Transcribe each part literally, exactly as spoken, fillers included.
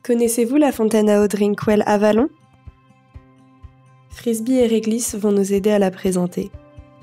Connaissez-vous la fontaine à eau Drinkwell à Vallon? Frisbee et Réglisse vont nous aider à la présenter.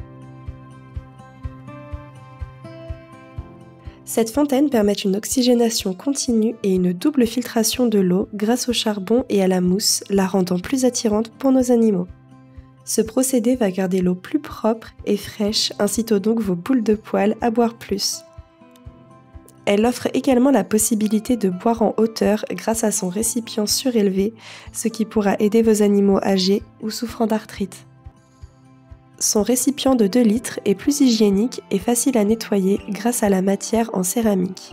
Cette fontaine permet une oxygénation continue et une double filtration de l'eau grâce au charbon et à la mousse, la rendant plus attirante pour nos animaux. Ce procédé va garder l'eau plus propre et fraîche, incitant donc vos poules de poils à boire plus. Elle offre également la possibilité de boire en hauteur grâce à son récipient surélevé, ce qui pourra aider vos animaux âgés ou souffrant d'arthrite. Son récipient de deux litres est plus hygiénique et facile à nettoyer grâce à la matière en céramique.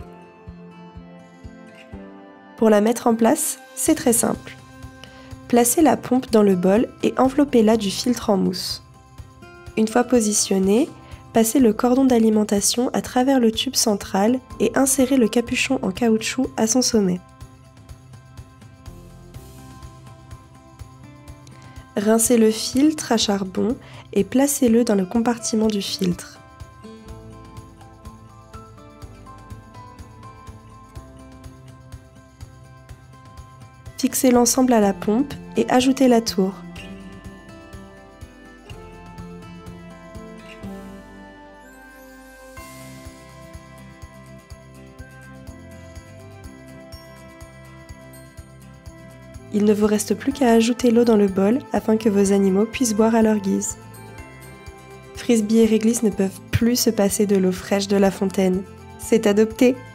Pour la mettre en place, c'est très simple. Placez la pompe dans le bol et enveloppez-la du filtre en mousse. Une fois positionnée, passez le cordon d'alimentation à travers le tube central et insérez le capuchon en caoutchouc à son sommet. Rincez le filtre à charbon et placez-le dans le compartiment du filtre. Fixez l'ensemble à la pompe et ajoutez la tour. Il ne vous reste plus qu'à ajouter l'eau dans le bol afin que vos animaux puissent boire à leur guise. Frisbee et Réglisse ne peuvent plus se passer de l'eau fraîche de la fontaine. C'est adopté!